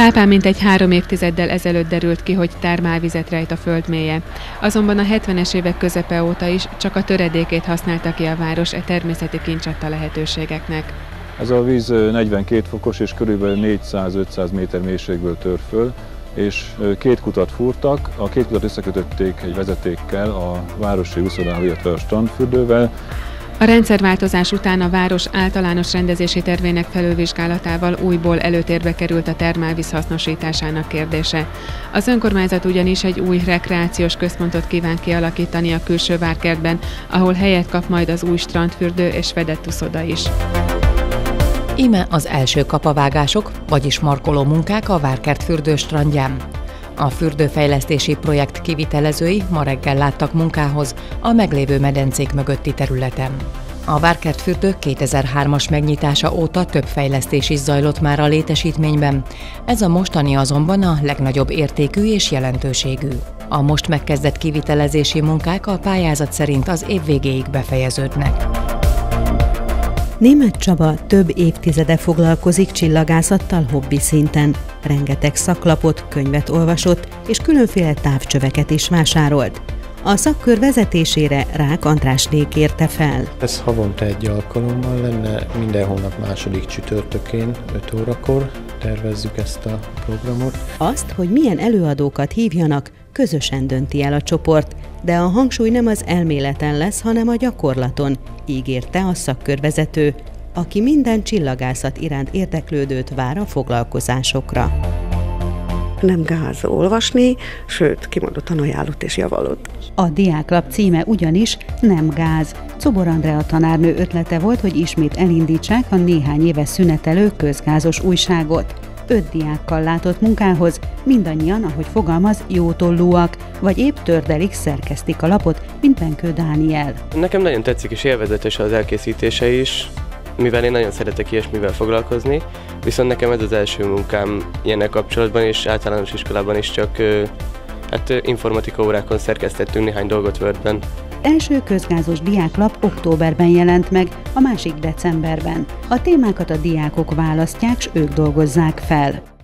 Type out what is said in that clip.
Cápán mintegy 3 évtizeddel ezelőtt derült ki, hogy termálvizet rejt a föld mélye. Azonban a 70-es évek közepe óta is csak a töredékét használta ki a város természeti kincs adta lehetőségeknek. Ez a víz 42 fokos és körülbelül 400-500 méter mélységből tör föl, és 2 kutat fúrtak, a 2 kutat összekötötték egy vezetékkel, a városi úszodával, illetve a strandfürdővel. A rendszerváltozás után a város általános rendezési tervének felülvizsgálatával újból előtérbe került a termálvíz hasznosításának kérdése. Az önkormányzat ugyanis egy új rekreációs központot kíván kialakítani a külső várkertben, ahol helyet kap majd az új strandfürdő és fedett uszoda is. Íme az első kapavágások, vagyis markoló munkák a Várkert fürdő strandján. A fürdőfejlesztési projekt kivitelezői ma reggel láttak munkához a meglévő medencék mögötti területen. A Várkert fürdő 2003-as megnyitása óta több fejlesztés is zajlott már a létesítményben, ez a mostani azonban a legnagyobb értékű és jelentőségű. A most megkezdett kivitelezési munkák a pályázat szerint az év végéig befejeződnek. Németh Csaba több évtizede foglalkozik csillagászattal hobbi szinten. Rengeteg szaklapot, könyvet olvasott, és különféle távcsöveket is vásárolt. A szakkör vezetésére Rák Andrásné kérte fel. Ez havonta egy alkalommal lenne, minden hónap második csütörtökén 5 órakor tervezzük ezt a programot. Azt, hogy milyen előadókat hívjanak, közösen dönti el a csoport, de a hangsúly nem az elméleten lesz, hanem a gyakorlaton, ígérte a szakkörvezető, aki minden csillagászat iránt érdeklődőt vár a foglalkozásokra. Nem gáz olvasni, sőt, kimondottan ajánlott és javalott. A diáklap címe ugyanis Nem gáz. Czobor Andrea tanárnő ötlete volt, hogy ismét elindítsák a néhány éve szünetelő közgázos újságot. 5 diákkal látott munkához, mindannyian, ahogy fogalmaz, jótollúak, vagy épp tördelig szerkesztik a lapot, mint Benkő Dániel. Nekem nagyon tetszik és élvezetes az elkészítése is, mivel én nagyon szeretek ilyesmivel foglalkozni, viszont nekem ez az első munkám ilyennel kapcsolatban, és általános iskolában is csak informatika órákon szerkesztettünk néhány dolgot Wordben. Első közgázos diáklap októberben jelent meg, a másik decemberben. A témákat a diákok választják, s ők dolgozzák fel.